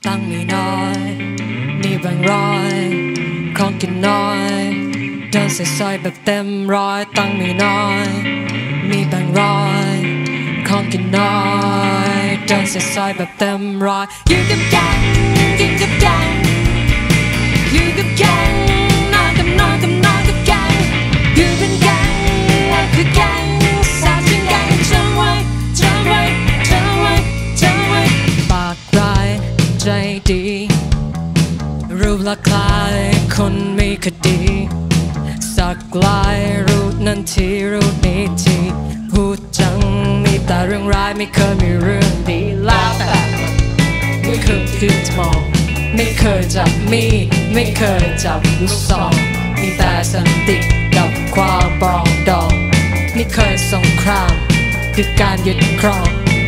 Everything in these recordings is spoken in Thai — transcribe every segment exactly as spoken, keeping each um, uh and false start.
ตั้งมีน้อยมีแบ่งร้อยของกินน้อยเดินใส่ซอยแบบเต็มร้อยตั้งมีน้อยมีแบ่งร้อยของกินน้อยเดินใส่ซอยแบบเต็มร้อยยืนกับแกงกินกับแกงยืนกับแกงนอนกับนอนกับนอนกับแกงยืนเป็นแกงว่าคือแกงสาวชิงแกงจำไว้จำไว้จำไว้จำไว้ปากร้ายใจดีรูปลักษณ์คล้ายคนมีคดีสักลายรูปนั้นทีรูปนี้ทีพูดจังมีแต่เรื่องร้ายไม่เคยมีเรื่องดีแล้วแต่ไม่เคยคิดมองไม่เคยจับมีไม่เคยจับลูกศรมีแต่สันติกับความปรองดองไม่เคยสงครามคือการยึดครอง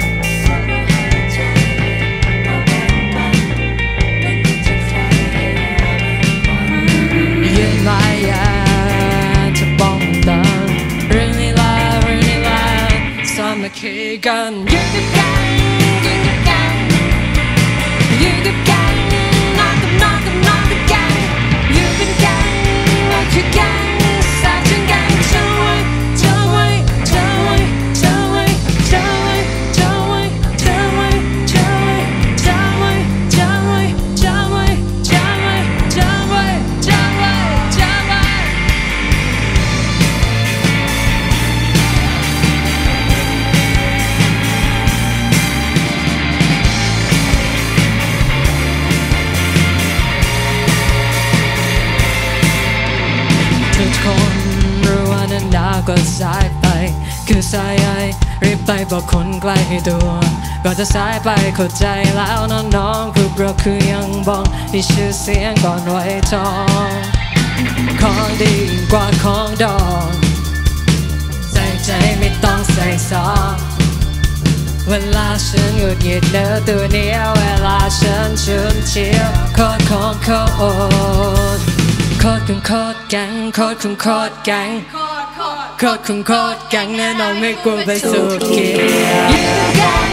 ยืนลายยาจะป้องกันเรื่องนี้ลาเรื่องนี้ลาสามัคคีกันยืนกับกันยืนกับกันยืนกับกันนอนกับนอนกับนอนกับกันยืนเป็นกันว่าคือกันสาจึงกันเจ้าไว้เจ้าไว้เจ้าไว้เจ้าไว้เจ้าไว้เจ้าไว้เจ้าไว้เจ้าไว้เจ้าไว้เจ้าไว้เจ้าไว้เจ้าไว้เจ้าไว้เจ้าไว้เจ้าไว้ทุกคนรู้ว่านั้นดาวก็สายไปคือสายใยรีบไปบอกคนใกล้ให้ตัวก็จะสายไปเข้าใจแล้วน้องๆคือเราคือยังบองมีชื่อเสียงก่อนไว้ทองของดีกว่าของดองใส่ใจไม่ต้องใส่ซองเวลาฉันหงุดหงิดเนื้อตัวเหนียวเวลาฉันชุนเชียวโคตรของโคตรโคตรของโคตรแก๊งโคตรของโคตรแก๊งโคตรของโคตรแก๊งแน่นอนไม่กลัวไปสุดขีด